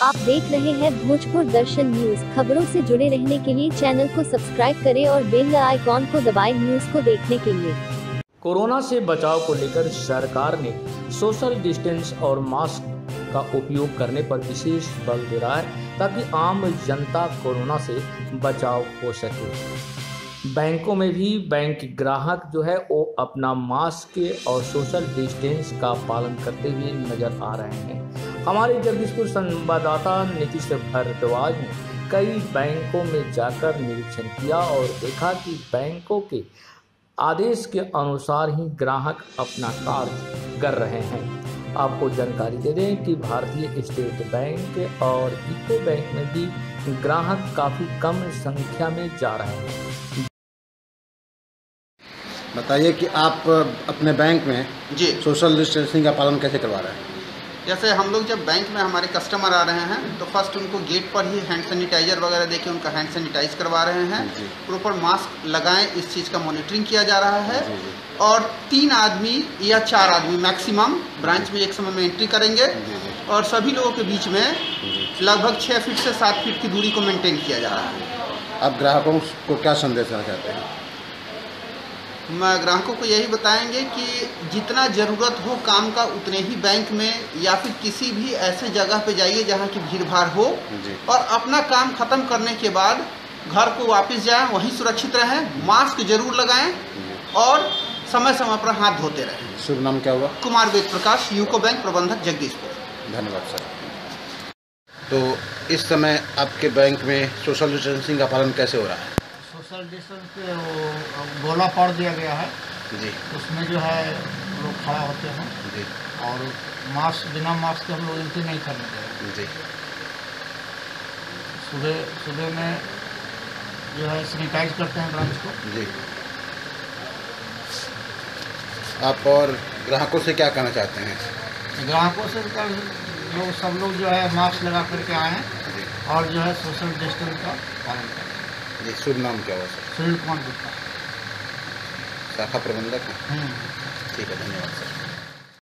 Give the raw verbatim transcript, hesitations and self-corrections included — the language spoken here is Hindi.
आप देख रहे हैं भोजपुर दर्शन न्यूज। खबरों से जुड़े रहने के लिए चैनल को सब्सक्राइब करें और बेल आइकॉन को दबाएं न्यूज को देखने के लिए। कोरोना से बचाव को लेकर सरकार ने सोशल डिस्टेंस और मास्क का उपयोग करने पर विशेष बल दे रहा है ताकि आम जनता कोरोना से बचाव हो सके। बैंकों में भी बैंक ग्राहक जो है वो अपना मास्क और सोशल डिस्टेंस का पालन करते हुए नजर आ रहे हैं। हमारे जगदीशपुर संवाददाता नीतीश भारद्वाज ने कई बैंकों में जाकर निरीक्षण किया और देखा कि बैंकों के आदेश के अनुसार ही ग्राहक अपना कार्य कर रहे हैं। आपको जानकारी दे दें कि भारतीय स्टेट बैंक और यूको बैंक में भी ग्राहक काफ़ी कम संख्या में जा रहे हैं। बताइए कि आप अपने बैंक में जी सोशल डिस्टेंसिंग का पालन कैसे करवा रहे हैं? जैसे हम लोग जब बैंक में हमारे कस्टमर आ रहे हैं तो फर्स्ट उनको गेट पर ही हैंड सैनिटाइजर वगैरह देके उनका हैंड सैनिटाइज करवा रहे हैं। प्रॉपर मास्क लगाएं, इस चीज़ का मॉनिटरिंग किया जा रहा है। जी, जी। और तीन आदमी या चार आदमी मैक्सिमम ब्रांच में एक समय में एंट्री करेंगे और सभी लोगों के बीच में लगभग छः फीट से सात फीट की दूरी को मेंटेन किया जा रहा है। आप ग्राहकों को क्या संदेश देना चाहते हैं? मैं ग्राहकों को यही बताएंगे कि जितना ज़रूरत हो काम का उतने ही बैंक में या फिर किसी भी ऐसे जगह पे जाइए जहाँ की भीड़ भाड़ हो और अपना काम खत्म करने के बाद घर को वापस जाएं, वहीं सुरक्षित रहें, मास्क जरूर लगाएं और समय समय पर हाथ धोते रहें। शुभ नाम क्या हुआ? कुमार वेद प्रकाश, यूको बैंक प्रबंधक, जगदीशपुर। धन्यवाद सर। तो इस समय आपके बैंक में सोशल डिस्टेंसिंग का पालन कैसे हो रहा है? सोशल डिस्टेंस पे गोला पड़ दिया गया है जी, उसमें जो है लोग खड़ा होते हैं जी, और मास्क बिना मास्क के हम लोग एंट्री नहीं करने देंगे। जी। सुबह सुबह में जो है सैनिटाइज करते हैं ब्रांच को। जी। आप और ग्राहकों से क्या कहना चाहते हैं? ग्राहकों से कल लोग सब लोग जो है मास्क लगा करके आए हैं जी, और जो है सोशल डिस्टेंस का पालन करें। जी। शुभ नाम क्या हुआ सर? सुनील कुमार गुप्ता, शाखा प्रबंधक हैं। हम्म ठीक है, धन्यवाद सर।